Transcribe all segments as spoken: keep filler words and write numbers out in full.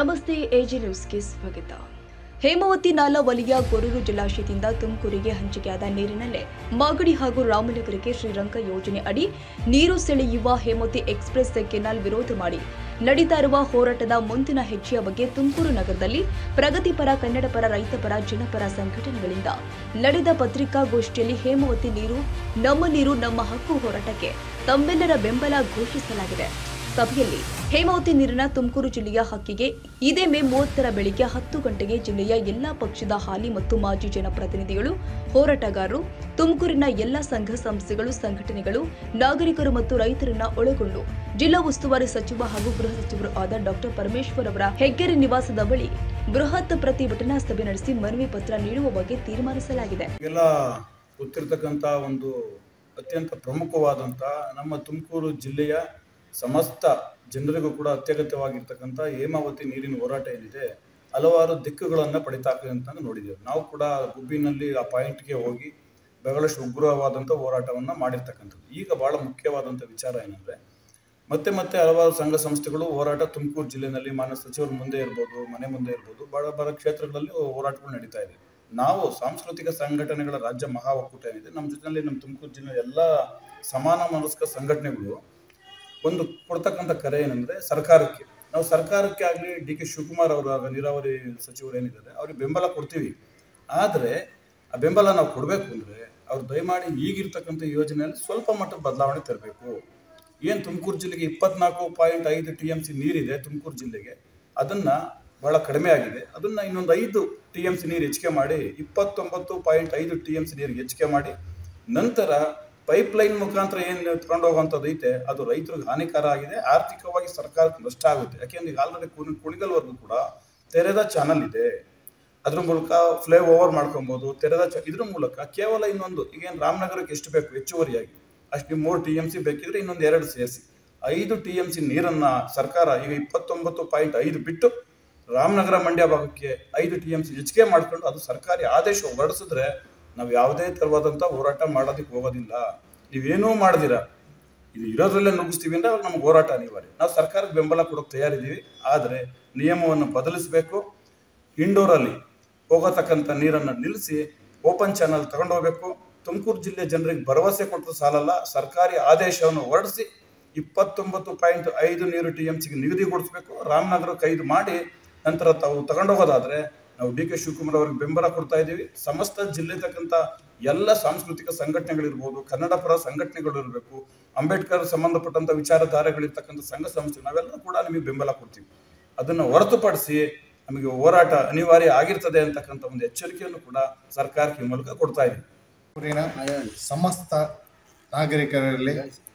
ನಮಸ್ತೆ ಎಜಿ ನ್ಯೂಸ್ಗೆ ಸ್ವಾಗತ. ಹೇಮಾವತಿ ನಾಲಾ ವಲಯ ಗೊರೂರು ಜಲಾಶಯದಿಂದ ತುಮಕೂರಿಗೆ ಹಂಚಿಕೆಯಾದ ನೀರಿನಲ್ಲೇ ಮಾಗಡಿ ಹಾಗೂ ರಾಮನಗರಕ್ಕೆ ಶ್ರೀರಂಗ ಯೋಜನೆ ಅಡಿ ನೀರು ಸೆಳೆಯುವ ಹೇಮಾವತಿ ಎಕ್ಸ್‌ಪ್ರೆಸ್ ಕೆನಾಲ್ ವಿರೋಧ ಮಾಡಿ ನಡೆಯುತ್ತಾ ಇರುವ ಹೋರಾಟದ ಮುಂದಿನ ಹೆಜ್ಜೆಯ ಬಗ್ಗೆ ತುಮಕೂರು ನಗರದಲ್ಲಿ ಪ್ರಗತಿಪರ, ಕನ್ನಡಪರ, ರೈತಪರ, ಜನಪರ ಸಂಘಟನೆಗಳಿಂದ ನಡೆದ ಪತ್ರಿಕಾಗೋಷ್ಠಿಯಲ್ಲಿ ಹೇಮಾವತಿ ನೀರು ನಮ್ಮ ನೀರು ನಮ್ಮ ಹಕ್ಕು ಹೋರಾಟಕ್ಕೆ ತಮ್ಮೆಲ್ಲರ ಬೆಂಬಲ ಘೋಷಿಸಲಾಗಿದೆ. ಸಭೆಯಲ್ಲಿ ಹೇಮಾವತಿ ನೀರಿನ ತುಮಕೂರು ಜಿಲ್ಲೆಯ ಹಕ್ಕಿಗೆ ಇದೇ ಮೇ ಮೂವತ್ತರ ಬೆಳಿಗ್ಗೆ ಹತ್ತು ಗಂಟೆಗೆ ಜಿಲ್ಲೆಯ ಎಲ್ಲಾ ಪಕ್ಷದ ಹಾಲಿ ಮತ್ತು ಮಾಜಿ ಜನಪ್ರತಿನಿಧಿಗಳು, ಹೋರಾಟಗಾರರು, ತುಮಕೂರಿನ ಎಲ್ಲಾ ಸಂಘ ಸಂಸ್ಥೆಗಳು, ಸಂಘಟನೆಗಳು, ನಾಗರಿಕರು ಮತ್ತು ರೈತರನ್ನ ಒಳಗೊಂಡು ಜಿಲ್ಲಾ ಉಸ್ತುವಾರಿ ಸಚಿವ ಹಾಗೂ ಗೃಹ ಸಚಿವರು ಆದ ಡಾಕ್ಟರ್ ಪರಮೇಶ್ವರ್ ಅವರ ಹೆಗ್ಗೆರೆ ನಿವಾಸದ ಬಳಿ ಬೃಹತ್ ಪ್ರತಿಭಟನಾ ಸಭೆ ನಡೆಸಿ ಮನವಿ ಪತ್ರ ನೀಡುವ ಬಗ್ಗೆ ತೀರ್ಮಾನಿಸಲಾಗಿದೆ. ಗೊತ್ತಿರತಕ್ಕಂತ ಒಂದು ಅತ್ಯಂತ ಪ್ರಮುಖವಾದಂತ ನಮ್ಮ ತುಮಕೂರು ಜಿಲ್ಲೆಯ ಸಮಸ್ತ ಜನರಿಗೂ ಕೂಡ ಅತ್ಯಗತ್ಯವಾಗಿರ್ತಕ್ಕಂಥ ಹೇಮಾವತಿ ನೀರಿನ ಹೋರಾಟ ಏನಿದೆ, ಹಲವಾರು ದಿಕ್ಕುಗಳನ್ನು ಪಡಿತಾಕ ಅಂತ ನೋಡಿದ್ದೇವೆ. ನಾವು ಕೂಡ ಗುಬ್ಬಿನಲ್ಲಿ ಆ ಪಾಯಿಂಟ್ಗೆ ಹೋಗಿ ಬಹಳಷ್ಟು ಉಗ್ರವಾದಂಥ ಹೋರಾಟವನ್ನು ಮಾಡಿರ್ತಕ್ಕಂಥದ್ದು. ಈಗ ಬಹಳ ಮುಖ್ಯವಾದಂಥ ವಿಚಾರ ಏನಂದರೆ, ಮತ್ತೆ ಮತ್ತೆ ಹಲವಾರು ಸಂಘ ಸಂಸ್ಥೆಗಳು ಹೋರಾಟ ತುಮಕೂರು ಜಿಲ್ಲೆಯಲ್ಲಿ ಮಾನ್ಯ ಸಚಿವರ ಮುಂದೆ ಇರ್ಬೋದು, ಮನೆ ಮುಂದೆ ಇರ್ಬೋದು, ಬಹಳ ಬಹಳ ಕ್ಷೇತ್ರಗಳಲ್ಲಿ ಹೋರಾಟಗಳು ನಡೀತಾ ಇದೆ. ನಾವು ಸಾಂಸ್ಕೃತಿಕ ಸಂಘಟನೆಗಳ ರಾಜ್ಯ ಮಹಾ ಒಕ್ಕೂಟ ಏನಿದೆ, ನಮ್ಮ ಜೊತೆಯಲ್ಲಿ ನಮ್ಮ ತುಮಕೂರು ಜಿಲ್ಲೆಯ ಎಲ್ಲ ಸಮಾನ ಮನಸ್ಕ ಸಂಘಟನೆಗಳು ಒಂದು ಕೊಡ್ತಕ್ಕಂಥ ಕರೆ ಏನಂದರೆ, ಸರ್ಕಾರಕ್ಕೆ ನಾವು ಸರ್ಕಾರಕ್ಕೆ ಆಗಲಿ ಡಿ ಕೆ ಶಿವಕುಮಾರ್ ಅವರ ನೀರಾವರಿ ಸಚಿವರು ಏನಿದ್ದಾರೆ ಅವ್ರಿಗೆ ಬೆಂಬಲ ಕೊಡ್ತೀವಿ. ಆದರೆ ಆ ಬೆಂಬಲ ನಾವು ಕೊಡಬೇಕು ಅಂದರೆ ಅವ್ರು ದಯಮಾಡಿ ಈಗಿರ್ತಕ್ಕಂಥ ಯೋಜನೆಯಲ್ಲಿ ಸ್ವಲ್ಪ ಮಟ್ಟದ ಬದಲಾವಣೆ ತರಬೇಕು. ಏನು ತುಮಕೂರು ಜಿಲ್ಲೆಗೆ ಇಪ್ಪತ್ನಾಲ್ಕು ಪಾಯಿಂಟ್ ಐದು ಟಿ ಎಮ್ ಸಿ ನೀರಿದೆ ತುಮಕೂರು ಜಿಲ್ಲೆಗೆ, ಅದನ್ನು ಭಾಳ ಕಡಿಮೆ ಆಗಿದೆ. ಅದನ್ನು ಇನ್ನೊಂದು ಐದು ಟಿ ಎಮ್ ಸಿ ನೀರು ಹೆಚ್ಚಿಗೆ ಮಾಡಿ ಇಪ್ಪತ್ತೊಂಬತ್ತು ಪಾಯಿಂಟ್ ಐದು ಟಿ ಎಮ್ ಸಿ ನೀರಿಗೆ ಹೆಚ್ಚಿಗೆ ಮಾಡಿ, ನಂತರ ಪೈಪ್ ಲೈನ್ ಮುಖಾಂತರ ಏನು ತಗೊಂಡು ಹೋಗುವಂಥದ್ದು ಐತೆ ಅದು ರೈತರಿಗೆ ಹಾನಿಕಾರ ಆಗಿದೆ, ಆರ್ಥಿಕವಾಗಿ ಸರ್ಕಾರಕ್ಕೆ ನಷ್ಟ ಆಗುತ್ತೆ. ಯಾಕೆಂದ್ರೆ ಈಗ ಆಲ್ರೆಡಿ ಕುಣಿ ಕುಣಿಗಲ್ವರೆಗೂ ಕೂಡ ತೆರೆದ ಚಾನಲ್ ಇದೆ, ಅದ್ರ ಮೂಲಕ ಫ್ಲೈ ಓವರ್ ಮಾಡ್ಕೊಬೋದು. ತೆರೆದ ಚ ಇದ್ರ ಮೂಲಕ ಕೇವಲ ಇನ್ನೊಂದು ಈಗೇನು ರಾಮನಗರಕ್ಕೆ ಎಷ್ಟು ಬೇಕು ಹೆಚ್ಚುವರಿಯಾಗಿ ಅಷ್ಟು ಮೂರು ಟಿ ಎಮ್ ಸಿ ಬೇಕಿದ್ರೆ ಇನ್ನೊಂದು ಎರಡು ಸೇರಿಸಿ ಐದು ಟಿ ಎಮ್ ಸಿ ನೀರನ್ನು ಸರ್ಕಾರ ಈಗ ಇಪ್ಪತ್ತೊಂಬತ್ತು ಪಾಯಿಂಟ್ ಐದು ಬಿಟ್ಟು ರಾಮನಗರ ಮಂಡ್ಯ ಭಾಗಕ್ಕೆ ಐದು ಟಿ ಎಮ್ ಸಿ ಹೆಚ್ಚಿಗೆ ಮಾಡ್ಕೊಂಡು ಅದು ಸರ್ಕಾರಿ ಆದೇಶ ಹೊರಡಿಸಿದ್ರೆ ನಾವು ಯಾವುದೇ ತರವಾದಂಥ ಹೋರಾಟ ಮಾಡೋದಕ್ಕೆ ಹೋಗೋದಿಲ್ಲ. ನೀವೇನೂ ಮಾಡ್ದಿರ ಇದು ಇರೋದ್ರಲ್ಲೇ ನುಗ್ಗಿಸ್ತೀವಿ ಅಂದರೆ ಅವಾಗ ನಮ್ಗೆ ಹೋರಾಟ ಅನಿವಾರ್ಯ. ನಾವು ಸರ್ಕಾರಕ್ಕೆ ಬೆಂಬಲ ಕೊಡೋಕೆ ತಯಾರಿದ್ದೀವಿ, ಆದರೆ ನಿಯಮವನ್ನು ಬದಲಿಸಬೇಕು. ಇಂಡೋರಲ್ಲಿ ಹೋಗತಕ್ಕಂಥ ನೀರನ್ನು ನಿಲ್ಲಿಸಿ ಓಪನ್ ಚಾನಲ್ ತಗೊಂಡು ಹೋಗಬೇಕು. ತುಮಕೂರು ಜಿಲ್ಲೆ ಜನರಿಗೆ ಭರವಸೆ ಕೊಟ್ಟರು ಸಾಲಲ್ಲ, ಸರ್ಕಾರಿ ಆದೇಶವನ್ನು ಹೊರಡಿಸಿ ಇಪ್ಪತ್ತೊಂಬತ್ತು ಪಾಯಿಂಟ್ ಐದು ನೀರು ಟಿ ಎಮ್ ಸಿಗೆ ನಿಗದಿಗೊಳಿಸಬೇಕು. ರಾಮನಗರಕ್ಕೆ ಐದು ಮಾಡಿ ನಂತರ ತಾವು ತಗೊಂಡೋಗೋದಾದರೆ ನಾವು ಡಿ ಕೆ ಶಿವಕುಮಾರ್ ಅವರಿಗೆ ಬೆಂಬಲ ಕೊಡ್ತಾ ಇದ್ದೀವಿ. ಸಮಸ್ತ ಜಿಲ್ಲೆ ತಕ್ಕಂಥ ಎಲ್ಲ ಸಾಂಸ್ಕೃತಿಕ ಸಂಘಟನೆಗಳಿರ್ಬೋದು, ಕನ್ನಡ ಪರ ಸಂಘಟನೆಗಳು ಇರಬೇಕು, ಅಂಬೇಡ್ಕರ್ ಸಂಬಂಧಪಟ್ಟಂಥ ವಿಚಾರಧಾರೆಗಳಿರ್ತಕ್ಕಂಥ ಸಂಘ ಸಂಸ್ಥೆ ನಾವೆಲ್ಲರೂ ಕೂಡ ನಿಮಗೆ ಬೆಂಬಲ ಕೊಡ್ತೀವಿ. ಅದನ್ನು ಹೊರತುಪಡಿಸಿ ನಮಗೆ ಹೋರಾಟ ಅನಿವಾರ್ಯ ಆಗಿರ್ತದೆ ಅಂತಕ್ಕಂಥ ಒಂದು ಎಚ್ಚರಿಕೆಯನ್ನು ಕೂಡ ಸರ್ಕಾರಕ್ಕೆ ಮೂಲಕ ಕೊಡ್ತಾ ಇದ್ದೀವಿ. ಊರಿನ ಸಮಸ್ತ ನಾಗರಿಕರಲ್ಲಿ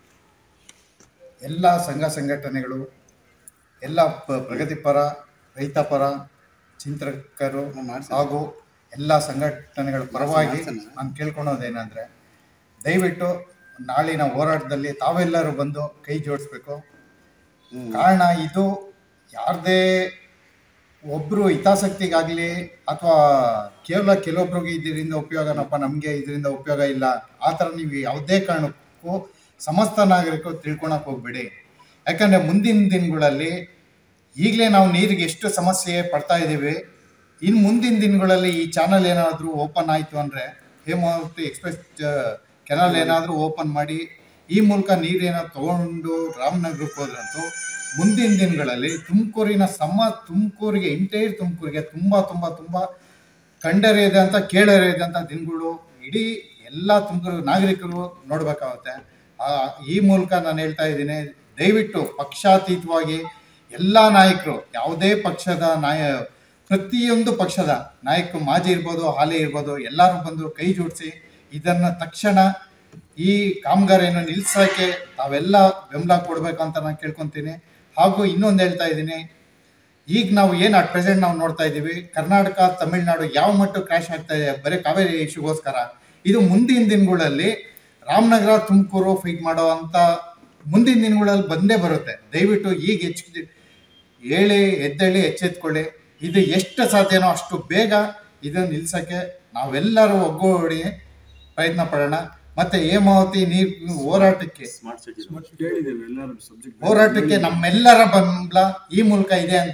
ಎಲ್ಲ ಸಂಘ ಸಂಘಟನೆಗಳು, ಎಲ್ಲ ಪ್ರಗತಿಪರ, ರೈತಪರ ಚಿಂತಕರು ಹಾಗೂ ಎಲ್ಲ ಸಂಘಟನೆಗಳ ಪರವಾಗಿ ನಾನು ಕೇಳ್ಕೊಳೋದೇನೆಂದರೆ, ದಯವಿಟ್ಟು ನಾಳಿನ ಹೋರಾಟದಲ್ಲಿ ತಾವೆಲ್ಲರೂ ಬಂದು ಕೈ ಜೋಡಿಸ್ಬೇಕು. ಕಾರಣ ಇದು ಯಾರದೇ ಒಬ್ಬರು ಹಿತಾಸಕ್ತಿಗಾಗಲಿ ಅಥವಾ ಕೇವಲ ಕೆಲವೊಬ್ರಿಗೆ ಇದರಿಂದ ಉಪಯೋಗನಪ್ಪ, ನಮಗೆ ಇದರಿಂದ ಉಪಯೋಗ ಇಲ್ಲ, ಆ ಥರ ನೀವು ಯಾವುದೇ ಕಾರಣಕ್ಕೂ ಸಮಸ್ತ ನಾಗರಿಕರು ತಿಳ್ಕೊಳಕ್ಕೆ ಹೋಗ್ಬೇಡಿ. ಯಾಕಂದರೆ ಮುಂದಿನ ದಿನಗಳಲ್ಲಿ ಈಗಲೇ ನಾವು ನೀರಿಗೆ ಎಷ್ಟು ಸಮಸ್ಯೆ ಪಡ್ತಾ ಇದ್ದೀವಿ, ಇನ್ನು ಮುಂದಿನ ದಿನಗಳಲ್ಲಿ ಈ ಚಾನಲ್ ಏನಾದರೂ ಓಪನ್ ಆಯಿತು ಅಂದರೆ, ಹೇಮಾವತಿ ಎಕ್ಸ್‌ಪ್ರೆಸ್ ಕೆನಾಲ್ ಏನಾದರೂ ಓಪನ್ ಮಾಡಿ ಈ ಮೂಲಕ ನೀರೇನಾದ್ರು ತೊಗೊಂಡು ರಾಮನಗರಕ್ಕೆ ಹೋದ್ರಂತೂ ಮುಂದಿನ ದಿನಗಳಲ್ಲಿ ತುಮಕೂರಿನ ಸಮ ತುಮಕೂರಿಗೆ ಎಂಟೈರ್ ತುಮಕೂರಿಗೆ ತುಂಬ ತುಂಬ ತುಂಬ ಕಂಡರಿಯದೆ ಅಂತ ಕೇಳರಿಯದೆ ಅಂತ ದಿನಗಳು ಇಡೀ ಎಲ್ಲ ತುಮಕೂರು ನಾಗರಿಕರು ನೋಡಬೇಕಾಗುತ್ತೆ. ಈ ಮೂಲಕ ನಾನು ಹೇಳ್ತಾ ಇದ್ದೀನಿ, ದಯವಿಟ್ಟು ಪಕ್ಷಾತೀತವಾಗಿ ಎಲ್ಲ ನಾಯಕರು, ಯಾವುದೇ ಪಕ್ಷದ ನಾಯ ಪ್ರತಿಯೊಂದು ಪಕ್ಷದ ನಾಯಕರು, ಮಾಜಿ ಇರ್ಬೋದು, ಹಾಲಿ ಇರ್ಬೋದು, ಎಲ್ಲರೂ ಬಂದು ಕೈ ಜೋಡಿಸಿ ಇದನ್ನು ತಕ್ಷಣ ಈ ಕಾಮಗಾರಿಯನ್ನು ನಿಲ್ಲಿಸೋಕ್ಕೆ ತಾವೆಲ್ಲ ಬೆಂಬಲ ಕೊಡಬೇಕಂತ ನಾನು ಕೇಳ್ಕೊತೀನಿ. ಹಾಗೂ ಇನ್ನೊಂದು ಹೇಳ್ತಾ ಇದ್ದೀನಿ, ಈಗ ನಾವು ಏನು ಅಟ್ ಪ್ರೆಸೆಂಟ್ ನಾವು ನೋಡ್ತಾ ಇದ್ದೀವಿ, ಕರ್ನಾಟಕ ತಮಿಳುನಾಡು ಯಾವ ಮಟ್ಟಕ್ಕೆ ಕ್ರ್ಯಾಶ್ ಆಗ್ತಾ ಇದೆ ಬರೀ ಕಾವೇರಿ ಇಶ್ಯೂಗೋಸ್ಕರ. ಇದು ಮುಂದಿನ ದಿನಗಳಲ್ಲಿ ರಾಮನಗರ ತುಮಕೂರು ಫೈಟ್ ಮಾಡೋ ಅಂಥ ಮುಂದಿನ ದಿನಗಳಲ್ಲಿ ಬಂದೇ ಬರುತ್ತೆ. ದಯವಿಟ್ಟು ಈಗ ಹೆಚ್ಚು ಹೇಳಿ ಎದ್ದೇಳಿ ಎಚ್ಚೆತ್ಕೊಳ್ಳಿ. ಇದು ಎಷ್ಟು ಸಾಧ್ಯನೋ ಅಷ್ಟು ಬೇಗ ಇದನ್ನು ನಿಲ್ಸೋಕ್ಕೆ ನಾವೆಲ್ಲರೂ ಒಗ್ಗೂಡಿ ಪ್ರಯತ್ನ ಪಡೋಣ. ಮತ್ತೆ ಹೇಮಾವತಿ ನೀರು ಹೋರಾಟಕ್ಕೆ ಹೋರಾಟಕ್ಕೆ ನಮ್ಮೆಲ್ಲರ ಬೆಂಬಲ ಈ ಮೂಲಕ ಇದೆ ಅಂತ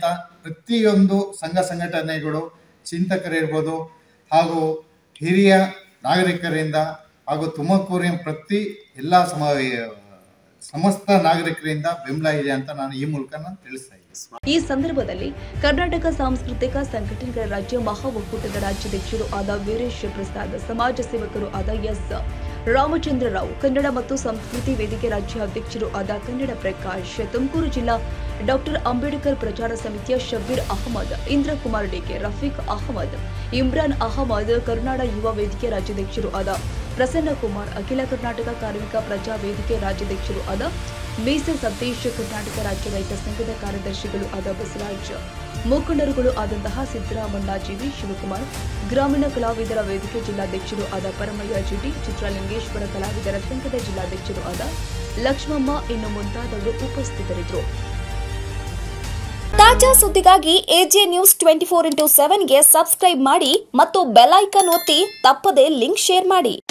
ಪ್ರತಿಯೊಂದು ಸಂಘ ಸಂಘಟನೆಗಳು, ಚಿಂತಕರಿರ್ಬೋದು ಹಾಗೂ ಹಿರಿಯ ನಾಗರಿಕರಿಂದ ಹಾಗೂ ತುಮಕೂರಿನ ಪ್ರತಿ ಎಲ್ಲ ಸಮ ಸಮಸ್ತ ನಾಗರಿಕರಿಂದ ಬೆಂಬಲ ಇದೆ ಅಂತ ನಾನು ಈ ಮೂಲಕ ನಾನು ತಿಳಿಸ್ತಾ ಇದ್ದೀನಿ. ಈ ಸಂದರ್ಭದಲ್ಲಿ ಕರ್ನಾಟಕ ಸಾಂಸ್ಕೃತಿಕ ಸಂಘಟನೆಗಳ ರಾಜ್ಯ ಮಹಾ ಒಕ್ಕೂಟದ ರಾಜ್ಯಾಧ್ಯಕ್ಷರು ಆದ ವೀರೇಶ್ ಪ್ರಸಾದ್, ಸಮಾಜ ಸೇವಕರು ಆದ ಎಸ್ ರಾಮಚಂದ್ರ ರಾವ್, ಕನ್ನಡ ಮತ್ತು ಸಂಸ್ಕೃತಿ ವೇದಿಕೆ ರಾಜ್ಯ ಅಧ್ಯಕ್ಷರು ಆದ ಕನ್ನಡ ಪ್ರಕಾಶ್, ತುಮಕೂರು ಜಿಲ್ಲಾ ಡಾಕ್ಟರ್ ಅಂಬೇಡ್ಕರ್ ಪ್ರಚಾರ ಸಮಿತಿಯ ಶಬೀರ್ ಅಹಮದ್, ಇಂದ್ರಕುಮಾರ್ ಡಿಕೆ, ರಫೀಕ್ ಅಹಮದ್, ಇಮ್ರಾನ್ ಅಹಮದ್, ಕರುನಾಡ ಯುವ ವೇದಿಕೆ ರಾಜ್ಯಾಧ್ಯಕ್ಷರು ಆದ ಪ್ರಸನ್ನ ಕುಮಾರ್, ಅಖಿಲ ಕರ್ನಾಟಕ ಕಾರ್ಮಿಕ ಪ್ರಜಾ ವೇದಿಕೆ ರಾಜ್ಯಾಧ್ಯಕ್ಷರು ಆದ ಮೀಸೆ ಸತೀಶ್, ಕರ್ನಾಟಕ ರಾಜ್ಯ ರೈತ ಸಂಘದ ಕಾರ್ಯದರ್ಶಿಗಳು ಆದ ಬಸವರಾಜ್, ಮುಖಂಡರುಗಳು ಆದಂತಹ ಸಿದ್ದರಾಮಣ್ಣ ಜಿವಿ, ಶಿವಕುಮಾರ್, ಗ್ರಾಮೀಣ ಕಲಾವಿದರ ವೇದಿಕೆ ಜಿಲ್ಲಾಧ್ಯಕ್ಷರು ಆದ ಪರಮಯ್ಯ ಜಿಟಿ, ಚಿತ್ರಲಿಂಗೇಶ್ವರ ಕಲಾವಿದರ ಸಂಘದ ಜಿಲ್ಲಾಧ್ಯಕ್ಷರು ಆದ ಲಕ್ಷ್ಮಮ್ಮ ಇನ್ನು ಮುಂತಾದವರು ಉಪಸ್ಥಿತರಿದ್ದರು. ತಾಜಾ ಸುದ್ದಿಗಾಗಿ A J news twenty four into ಸೆವೆನ್ಗೆ ಸಬ್ಸ್ಕ್ರೈಬ್ ಮಾಡಿ ಮತ್ತು ಬೆಲ್ ಐಕಾನ್ ಒತ್ತಿ ತಪ್ಪದೇ ಲಿಂಕ್ ಶೇರ್ ಮಾಡಿ.